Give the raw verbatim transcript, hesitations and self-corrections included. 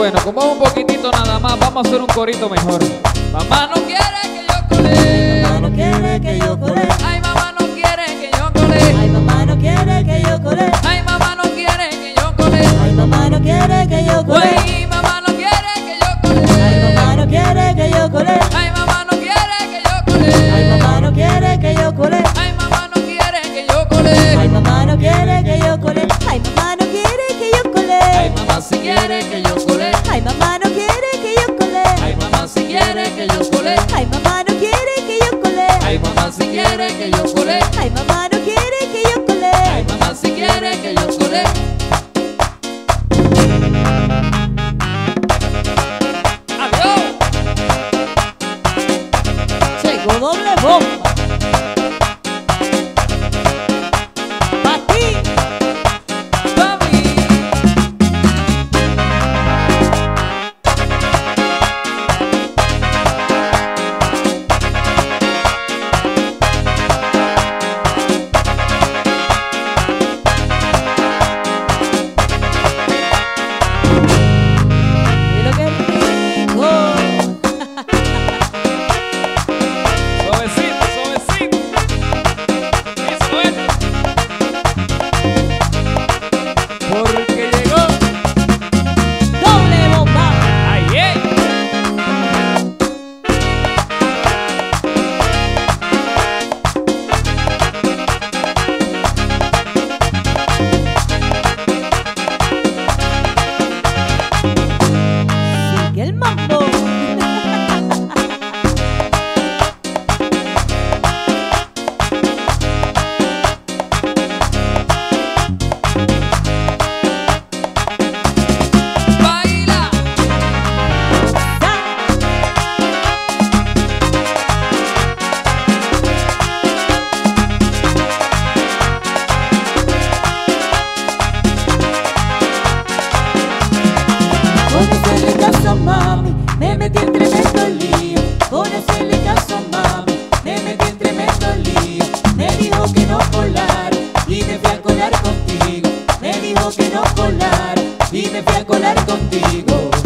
bueno, como un poquitito nada más, vamos a hacer un corito mejor. Mamá no quiere que yo cole. Mamá no quiere que yo cole. Ay, mamá no quiere que yo cole. Ay, mamá no quiere que yo cole. Ay, mamá no quiere que yo cole. Ay, mamá no quiere que yo cole. Ay, mamá no quiere que yo cole. Ay, mamá no quiere que yo cole. Ay, mamá no quiere que yo cole. Ay, mamá no quiere que yo cole. Ay, mamá no quiere que yo cole. Ay, mamá no quiere que yo cole. Ay, mamá no quiere que yo cole. Ay, mamá si quiere que yo cole. Ay, mamá no quiere que yo cole. Ay, mamá si quiere que yo cole. Ay, mamá no quiere que yo cole. Ay, mamá si quiere que yo cole. Ay, mamá no quiere que yo cole. Ay, mamá si quiere que yo cole. Adiós. Llegó doble bomba. Pa' ti. Pa' mí. Mira qué rico. Suavecito, suavecito. Eso es. Porque llegó. Doble bomba. Ay, ey. Sigue el mambo. Baila. Con hacerle caso a mami, me metí en tremendo lío. Con hacerle caso a mami, me metí en tremendo lío. Me dijo que no colar y me fui a colar contigo. Me dijo que no colar y me fui a colar contigo.